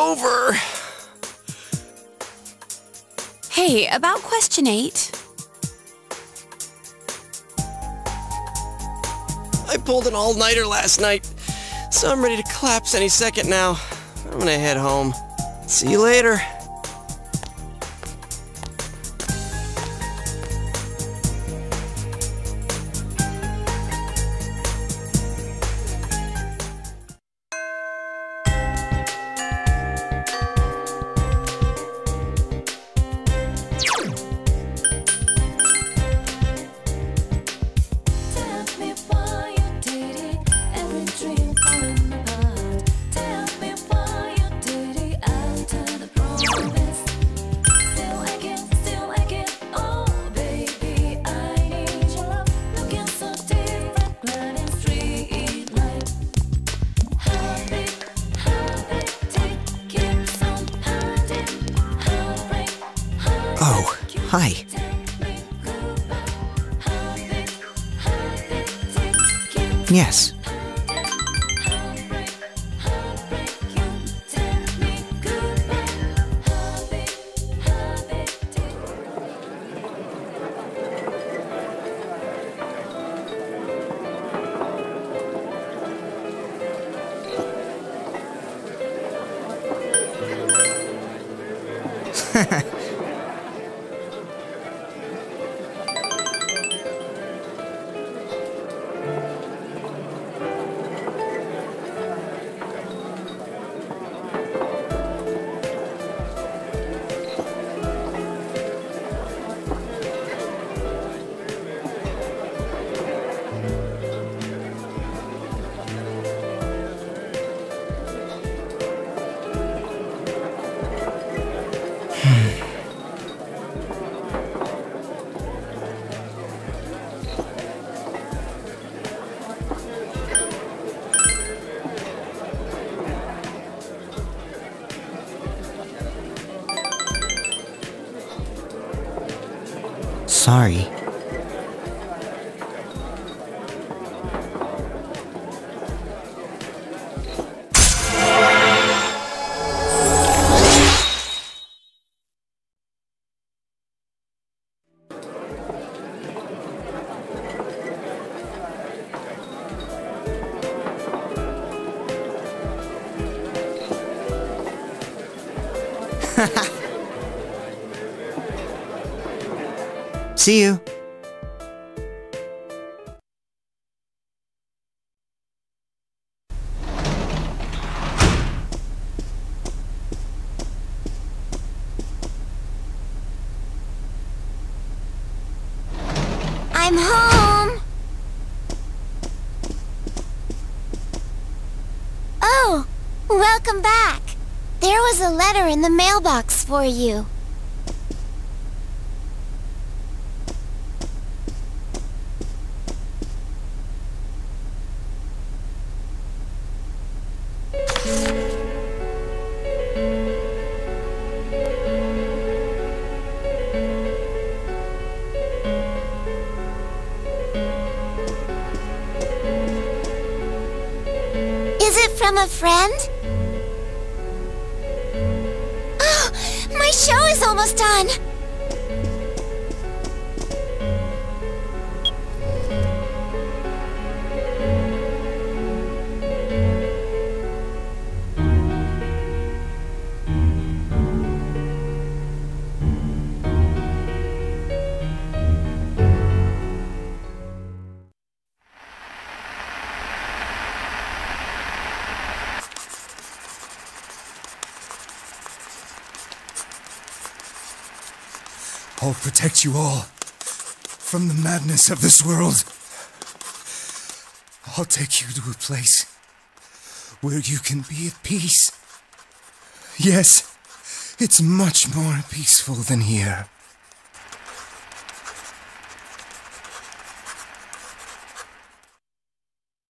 over. Hey, about question 8. I pulled an all-nighter last night, so I'm ready to collapse any second now. I'm gonna head home. See you later. Oh, hi. Yes. Sorry. See you. I'm home. Oh, welcome back. There was a letter in the mailbox for you. Is it from a friend? Oh, my show is almost done. I'll protect you all from the madness of this world. I'll take you to a place where you can be at peace. Yes, it's much more peaceful than here.